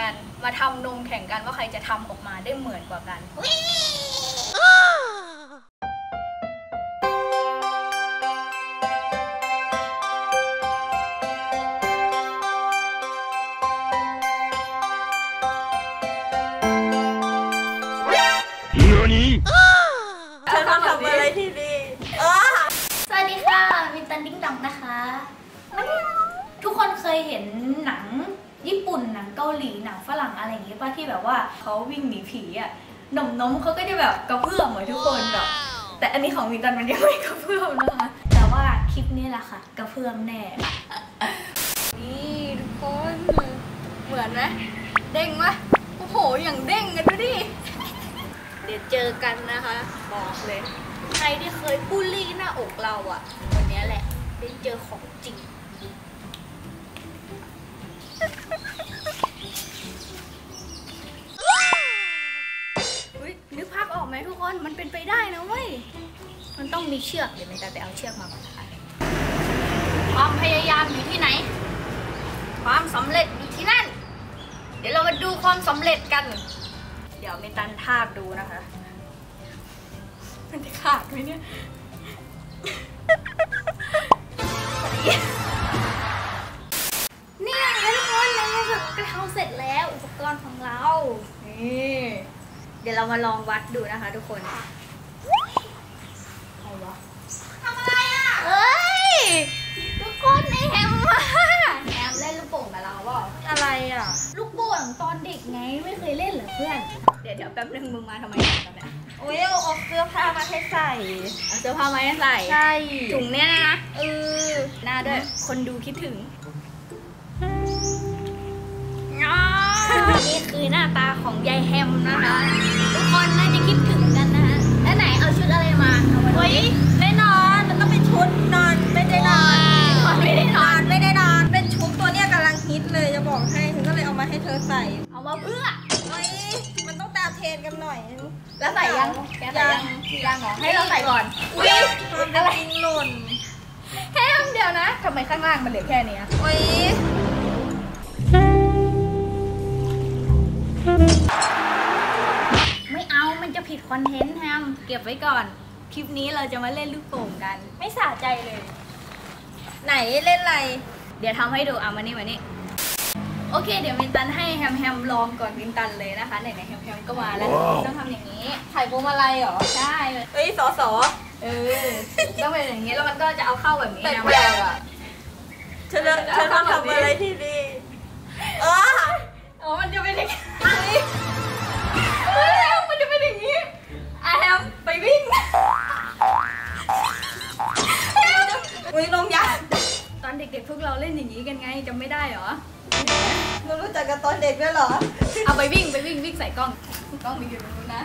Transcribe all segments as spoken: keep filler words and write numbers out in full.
กันมาทำนมแข่งกันว่าใครจะทำออกมาได้เหมือนกว่ากันเธอมาทำอะไรที่นี่สวัสดีค่ะมินตันดิ้งดองนะคะทุกคนเคยเห็นหนังญี่ปุ่นหนังเกาหลีหนังฝรั่งอะไรอย่างงี้ป่ะที่แบบว่าเขาวิ่งหนีผีอ่ะหนุ่มน้มเขาก็จะแบบกระเพื่อมเหมือนทุกคนแบบแต่อันนี้ของมินตันมันยังไม่กระเพื่อมนะคะแต่ว่าคลิปนี้แหละค่ะกระเพื่อมแน่นี่ทุกคนเหมือนไหมเด้งไหมโอ้โหอย่างเด้งกันดูดิเดี๋ยวเจอกันนะคะบอกเลยใครที่เคยบูลลี่หน้าอกเราอ่ะวันนี้แหละได้เจอของจริงนึกภาพออกไหมทุกคนมันเป็นไปได้นะเว้ยมันต้องมีเชือกเดี๋ยวแม่จะไปเอาเชือกมาก่อนนะคะความพยายามอยู่ที่ไหนความสำเร็จอยู่ที่นั่นเดี๋ยวเรามาดูความสำเร็จกันเดี๋ยวเมตันทาบดูนะคะมันจะขาดไหมเนี่ยนี่ไงทุกคนเรากระเทาเสร็จแล้วอุปกรณ์ของเรานี่เดี๋ยวเรามาลองวัดดูนะคะทุกคนอะไรวะทำอะไรอ่ะเฮ้ยทุกคนไอแฮมมาแฮมเล่นลูกโป่งกับเราเปล่าอะไรอ่ะลูกโป่งตอนเด็กไงไม่เคยเล่นเหรอเพื่อนเดี๋ยวเดี๋ยวแป๊บนึงมึงมาทำไมกันเนี่ยโอ้ยเอาเอาเสื้อผ้ามาให้ใส่เอาเสื้อผ้ามาให้ใส่ใช่ถุงเนี้ยนะเออหน้าด้วยคนดูคิดถึงนี่คือหน้าตาของยายแฮมนะคะทุกคนน่าจะคิดถึงกันนะคะแล้วไหนเอาชุดอะไรมาโอ้ยแน่นอนมันต้องเป็นชุดนอนไม่ได้นอนไม่ได้นอนไม่ได้นอนเป็นชุดตัวเนี้ยกำลังฮิตเลยจะบอกให้ฉันก็เลยเอามาให้เธอใส่เอามาเพื่อโอ้ยมันต้องตามเทรนกันหน่อยแล้วใส่ยังแกใส่ยังยังเหรอให้เราใส่ก่อนอุ้ยอะไรหล่นแฮมเดียวนะทำไมข้างล่างมันเหลือแค่นี้โอ้ยไม่เอามันจะผิดคอนเทนต์แฮมเก็บไว้ก่อนคลิปนี้เราจะมาเล่นลูกโป่งกันไม่สะใจเลยไหนเล่นอะไรเดี๋ยวทำให้ดูเอามานี่มานี่โอเคเดี๋ยวมินตันให้แฮมแฮมลองก่อนมินตันเลยนะคะไหนไหนแฮมแฮมก็มาแล้วต้องทำอย่างนี้ไข่พวงมาลัยเหรอใช่เอ้ยสอสอเออต้องเป็นอย่างนี้แล้วมันก็จะเอาเข้าแบบนี้นะแปลกอ่ะเธอเธอทำอะไรที่นี่เอออ๋อมันจะเป็นอย่างนี้มันจะเป็นอย่างนี้อ่ะแฮมไปวิ่งอุ้ยนมยักษ์ตอนเด็กๆพวกเราเล่นอย่างนี้กันไงจำไม่ได้เหรอเรารู้จักกันตอนเด็กด้วยเหรอเอาไปวิ่งไปวิ่งวิ่งใส่กล้องกล้องมีอยู่ตรงนู้นนะ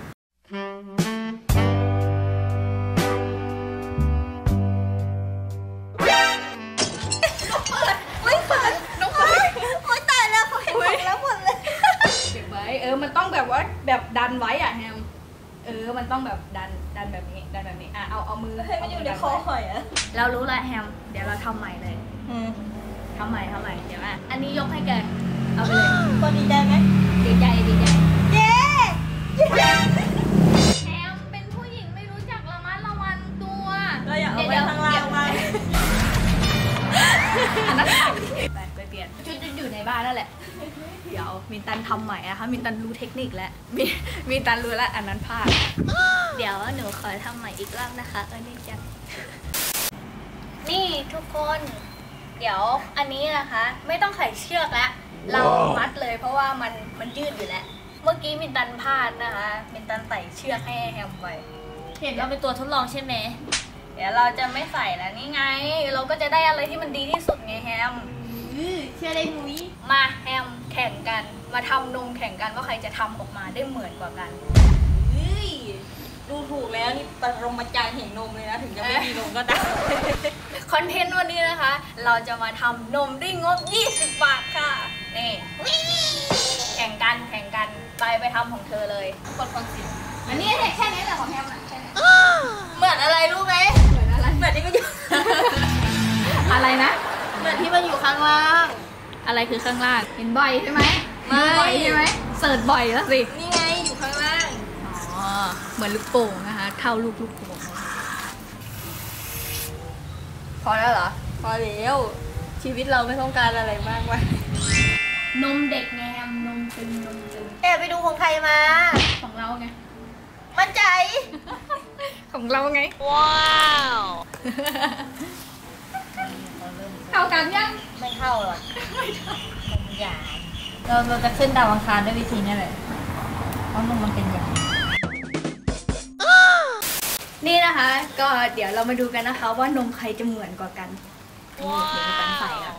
ไม่เปิดน้องเปิดโอ๊ยตายแล้วเขาเห็นหมดแล้วหมดเลยเก็บไว้เออมันต้องแบบว่าแบบดันไว้อ่ะแฮมเออมันต้องแบบดันดันแบบนี้ดันแบบนี้อ่ะเอาเอามือให้มันอยู่ในคอหอยอ่ะเรารู้ละแฮมเดี๋ยวเราทำใหม่เลยทำใหม่ทำใหม่เดี๋ยวอ่ะอันนี้ยกให้แกเอาไปเลยพอดีใจไหมดีใจดีใจเย้แฮมเป็นผู้หญิงไม่รู้จักระมัดระวังตัวเราอยากเอาไปข้างล่างมาอันนั้นไปไปเปลี่ยนชุดอยู่ในบ้านนั่นแหละเดี๋ยวมินตันทำใหม่นะคะมินตันรู้เทคนิคแล้วมิมินตันรู้แล้วอันนั้นพลาดเดี๋ยวหนูขอทำใหม่อีกรอบนะคะเออนี่จังนี่ทุกคนเดี๋ยวอันนี้นะคะไม่ต้องไขเชือกแล้วเรามัดเลยเพราะว่ามันมันยืดอยู่แล้วเมื่อกี้มินตันพลาดนะคะมินตันใส่เชือกให้แฮมไปเห็นเราเป็นตัวทดลองใช่ไหมเดี๋ยวเราจะไม่ใส่แล้วนี่ไงเราก็จะได้อะไรที่มันดีที่สุดไงแฮมเชื่อได้มุ้ยมาแฮมแข่งกันมาทำนมแข่งกันว่าใครจะทำออกมาได้เหมือนกว่ากันดูถูกแล้วนี่ปรมาจารย์แห่งนมเลยนะถึงจะไม่มีนมก็ได้คอนเทนต์วันนี้นะคะเราจะมาทำนมด้วยงบยี่สิบบาทค่ะนี่แข่งกันแข่งกันไปไปทำของเธอเลยกดคอนเซ็ปต์อันนี้แค่นี้แหละของแฮมแค่นี้เหมือนอะไรรู้ไหมเหมือนอะไรเหมือนที่มันอยู่อะไรนะเหมือนที่มันอยู่ข้างล่างอะไรคือข้างล่างเห็นบ่อยใช่ไหมดูบ่อยใช่ไหมเสิร์ชบ่อยแล้วสินี่ไงอยู่ข้างล่างอ๋อเหมือนลูกโป่งนะคะเท่าลูกลูกโป่งพอแล้วเหรอพอแล้วชีวิตเราไม่ต้องการอะไรมากวะนมเด็กไงแฮมนมตึงนมตึงแอบไปดูของใครมาของเราไงมั่นใจของเราไงว้าวเข้ากันยังไม่เข้าหรอกมันหยาบเราเราจะขึ้นดาวอังคารด้วยวิธีนี้แหละเพราะนมมันเป็นหยาบนี่นะคะ ก็เดี๋ยวเรามาดูกันนะคะว่านมใครจะเหมือนกว่ากันนี่เดี๋ยวมีการใส่แล้ว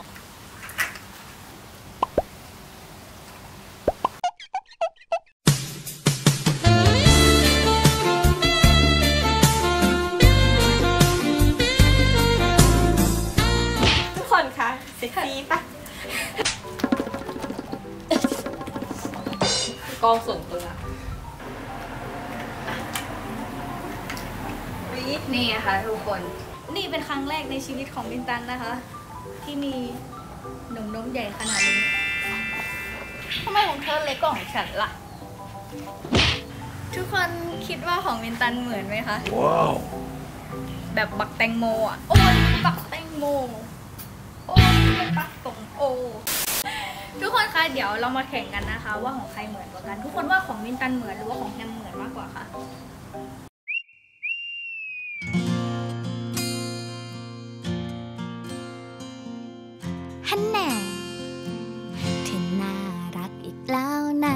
ทุกคนคะเซ็กซี่ปะกองส่วนตัวนี่ค่ะทุกคน นี่เป็นครั้งแรกในชีวิตของมินตันนะคะ ที่มีนมนมใหญ่ขนาดนี้ทำไมของเธอเล็กกว่าของฉันล่ะ ทุกคนคิดว่าของมินตันเหมือนไหมคะ ว้าว แบบบักแตงโมอ่ะ โอ้ยบักแตงโม โอ้ยบักตงโอ ทุกคนคะเดี๋ยวเรามาแข่งกันนะคะ ว่าของใครเหมือนกว่ากัน ทุกคนว่าของมินตันเหมือนหรือว่าของแฮมเหมือนมากกว่าคะฮันแน่เธอน่ารักอีกแล้วนะ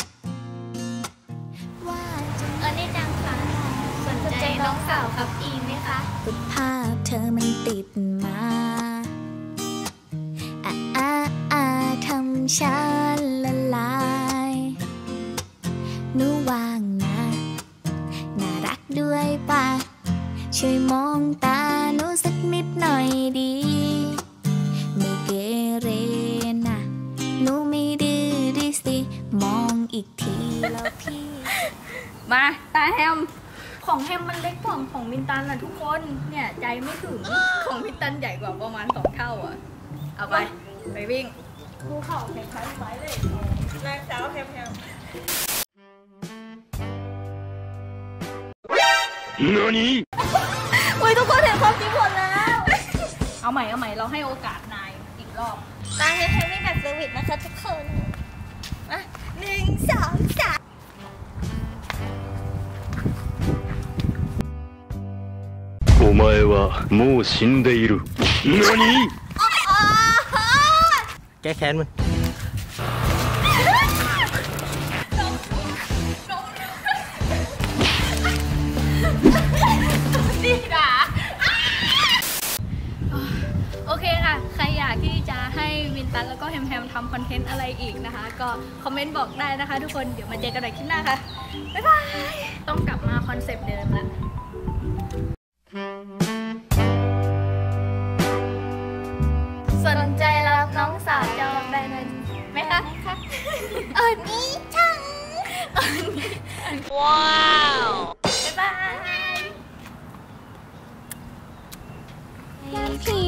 ว่าจะเออนี่จังค่ะสนใจน้องสาวครับอีไหมคะภาพเธอมันติดมาอ่าอ่าอ่าทำฉันละลายหนูว่างนะน่ารักด้วยป่ะช่วยมองตาหนูสักนิดหน่อยดีไม่เกเรนะหนูไม่ดื้อดิสิมองอีกทีแล้วพี่มาตาแฮม ของแฮมมันเล็กกว่าของมินตันนะทุกคน เนี่ยใจไม่ถึง ของมินตันใหญ่กว่าประมาณสองเท่าอ่ะ เอาไป ไปวิ่งภูเขาแข่งขันไว้เลยนางสาวแพมๆ何โอ้ยทุกคนเห็นความจริงหมดแล้วเอาใหม่เอาใหม่เราให้โอกาสนายอีกรอบนางแฮมมี่แบบเซอร์วิสนะคะทุกคนมาหนึ่งสองสามお前はもう死んでいる。何แก้แค้นมันดีด่าโอเคค่ะ ใครอยากที่จะให้วินตันแล้วก็แฮมแฮมทำคอนเทนต์อะไรอีกนะคะ ก็คอมเมนต์บอกได้นะคะทุกคน เดี๋ยวมาเจอกันในคลิปหน้าค่ะ บ๊ายบาย ต้องกลับมาคอนเซปต์เดิมแล้ว สนใจรับน้องสาวจอแบนไหมคะเออนี่จังเออนี่ว้าว บ๊ายบายพี่